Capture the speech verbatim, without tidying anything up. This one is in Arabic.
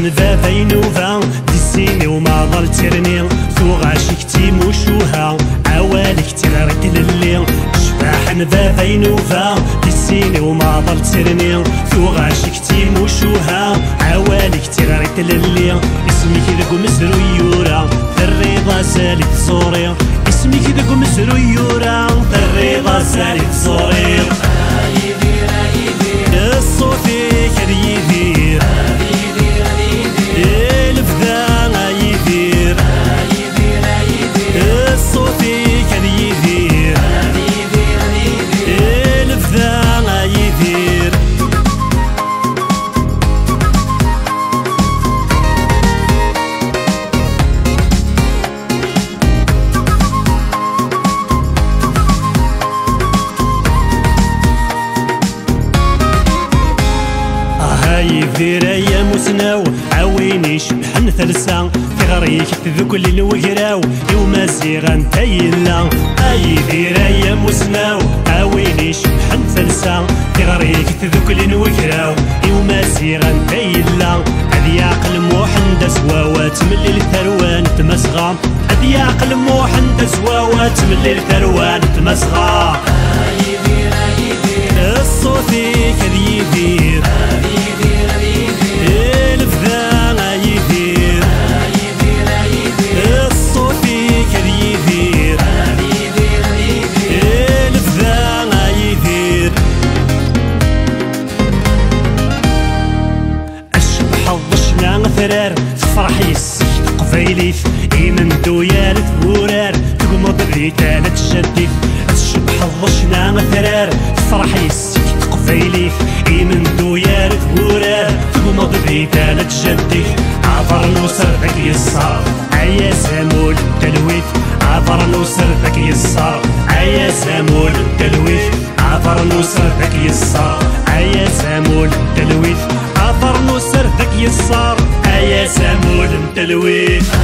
بابا ينوفا ديسيني وما ضل ترني ثوغاشك تيموشوها عوالك تغرد للي شباح بابا ينوفا ديسيني وما ضل ترني ثوغاشك تيموشوها عوالك تغرد للي اسمك ذاك مسرو يورا الرضا سالك صوري اسمك ذاك مسرو يورا الرضا سالك صوري الصوتي كان يدير الفدا يدير الصوتي كان يدير الفدا يدير يدير يا مسناو عويني شبحن ثلسا في غريك تذكل الوقراو يوم زيغان تايلا يدير يا مسناو عويني شبحن ثلسا في غريك تذكل الوقراو يوم زيغان تايلا أذياق الموحن دسواوات من الثروان تمسغى أذياق الموحن دسواوات من الثروان تمسغى الصوتي كذ يدير الفدا يدير الصوتي كذ يدير الفدا يدير أشبح الضشنا ثرار تفرح يسك قفيليث إيمن دويال ثورار تقمض بريتان تجديث أشبح الضشنا ثرار تفرح يسك قفيليث إيمن دويال ثورار تقمض بريتان تجديث عبر نوصر ذاك يسار عيا سامول التلويث عبر نوصر ذاك يسار عيا سامول التلويث عبر نوصر ذاك يسار عيا سامول التلويث عبر نوصر ذاك يسار عيا سامول التلويث